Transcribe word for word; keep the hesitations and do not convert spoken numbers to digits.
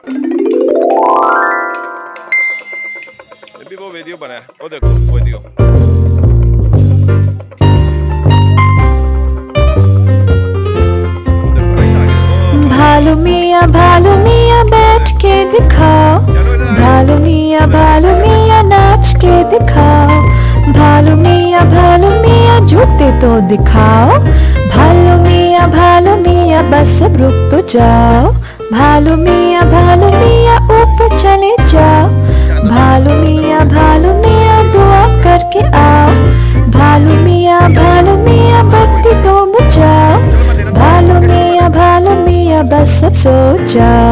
अभी वो वीडियो बनाया, वो देखो वीडियो। भालू मियाँ भालू मियाँ बैठ के दिखाओ, भालू मियाँ भालू मियाँ नाच के दिखाओ, भालू मियाँ भालू मियाँ जूते तो दिखाओ, भालू मियाँ भालू मियाँ बस अब रुक तो जाओ, भालू मियाँ भालू मियाँ ऊपर चले जाओ, भालू मियाँ भालू मियाँ दुआ करके आओ, भालू मियाँ भालू मियाँ बत्ती तो बुझाओ, भालू मियाँ भालू मियाँ बस अब सो जाओ।